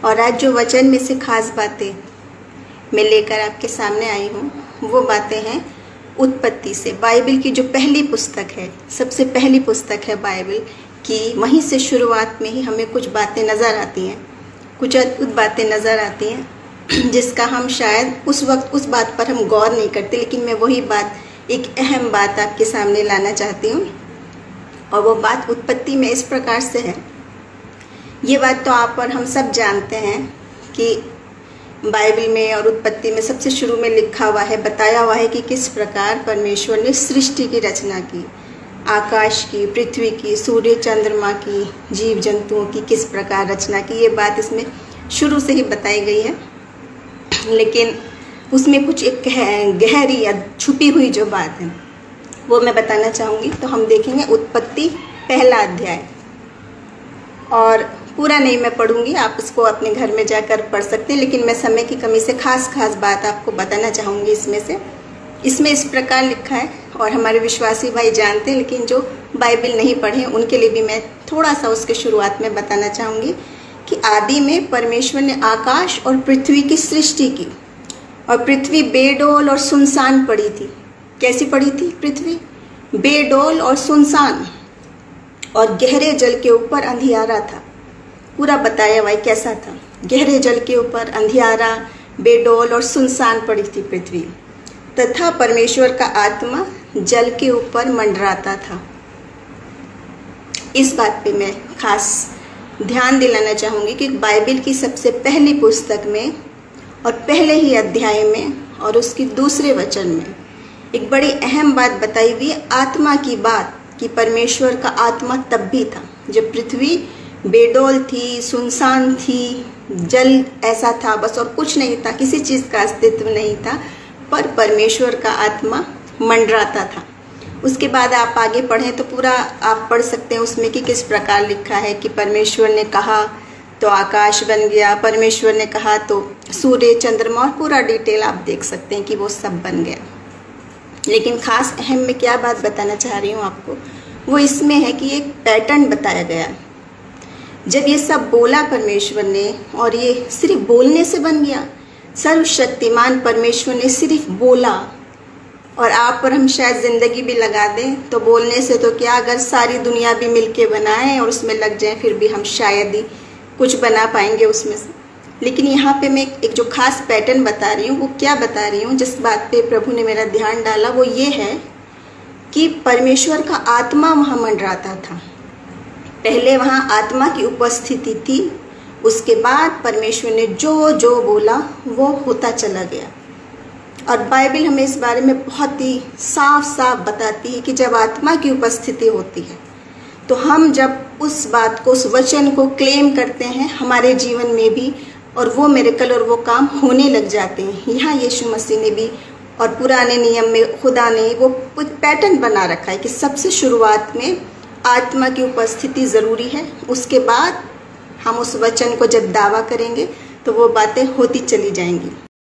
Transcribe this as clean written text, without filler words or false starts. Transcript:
और आज जो वचन में से खास बातें मैं लेकर आपके सामने आई हूँ वो बातें हैं उत्पत्ति से। बाइबल की जो पहली पुस्तक है, सबसे पहली पुस्तक है बाइबल की, वहीं से शुरुआत में ही हमें कुछ बातें नज़र आती हैं, कुछ अद्भुत बातें नज़र आती हैं जिसका हम शायद उस वक्त उस बात पर हम गौर नहीं करते, लेकिन मैं वही बात, एक अहम बात आपके सामने लाना चाहती हूँ। और वो बात उत्पत्ति में इस प्रकार से है। ये बात तो आप और हम सब जानते हैं कि बाइबल में और उत्पत्ति में सबसे शुरू में लिखा हुआ है, बताया हुआ है कि किस प्रकार परमेश्वर ने सृष्टि की रचना की, आकाश की, पृथ्वी की, सूर्य चंद्रमा की, जीव जंतुओं की किस प्रकार रचना की। ये बात इसमें शुरू से ही बताई गई है, लेकिन उसमें कुछ एक गहरी या छुपी हुई जो बात है वो मैं बताना चाहूँगी। तो हम देखेंगे उत्पत्ति पहला अध्याय, और पूरा नहीं मैं पढ़ूंगी, आप उसको अपने घर में जाकर पढ़ सकते हैं, लेकिन मैं समय की कमी से खास बात आपको बताना चाहूँगी। इसमें इस प्रकार लिखा है, और हमारे विश्वासी भाई जानते हैं, लेकिन जो बाइबल नहीं पढ़े उनके लिए भी मैं थोड़ा सा उसके शुरुआत में बताना चाहूँगी कि आदि में परमेश्वर ने आकाश और पृथ्वी की सृष्टि की, और पृथ्वी बेडौल और सुनसान पड़ी थी। कैसी पड़ी थी पृथ्वी? बेडौल और सुनसान, और गहरे जल के ऊपर अंधियारा था। पूरा बताया हुआ कैसा था। गहरे जल के ऊपर अंधियारा, बेडौल और सुनसान पड़ी थी पृथ्वी, तथा परमेश्वर का आत्मा जल के ऊपर मंडराता था। इस बात पे मैं खास ध्यान दिलाना चाहूँगी कि बाइबल की सबसे पहली पुस्तक में और पहले ही अध्याय में और उसकी दूसरे वचन में एक बड़ी अहम बात बताई हुई है, आत्मा की बात, कि परमेश्वर का आत्मा तब भी था जब पृथ्वी बेडौल थी, सुनसान थी, जल ऐसा था बस, और कुछ नहीं था, किसी चीज़ का अस्तित्व नहीं था, पर परमेश्वर का आत्मा मंडराता था। उसके बाद आप आगे पढ़ें तो पूरा आप पढ़ सकते हैं उसमें कि किस प्रकार लिखा है कि परमेश्वर ने कहा तो आकाश बन गया, परमेश्वर ने कहा तो सूर्य चंद्रमा, और पूरा डिटेल आप देख सकते हैं कि वो सब बन गया। लेकिन खास अहम में क्या बात बताना चाह रही हूँ आपको, वो इसमें है कि एक पैटर्न बताया गया है। जब ये सब बोला परमेश्वर ने, और ये सिर्फ बोलने से बन गया, सर्वशक्तिमान परमेश्वर ने सिर्फ बोला, और आप और हम शायद ज़िंदगी भी लगा दें तो बोलने से तो क्या, अगर सारी दुनिया भी मिलके बनाएं और उसमें लग जाएं फिर भी हम शायद ही कुछ बना पाएंगे उसमें से। लेकिन यहाँ पे मैं एक जो खास पैटर्न बता रही हूँ, वो क्या बता रही हूँ, जिस बात पे प्रभु ने मेरा ध्यान डाला वो ये है कि परमेश्वर का आत्मा वहाँ मंडराता था। पहले वहाँ आत्मा की उपस्थिति थी, उसके बाद परमेश्वर ने जो जो बोला वो होता चला गया। और बाइबल हमें इस बारे में बहुत ही साफ बताती है कि जब आत्मा की उपस्थिति होती है तो हम जब उस बात को, उस वचन को क्लेम करते हैं हमारे जीवन में भी, और वो मिरेकल और वो काम होने लग जाते हैं। यहाँ यीशु मसीह ने भी और पुराने नियम में खुदा ने वो पैटर्न बना रखा है कि सबसे शुरुआत में आत्मा की उपस्थिति ज़रूरी है, उसके बाद हम उस वचन को जब दावा करेंगे तो वो बातें होती चली जाएंगी।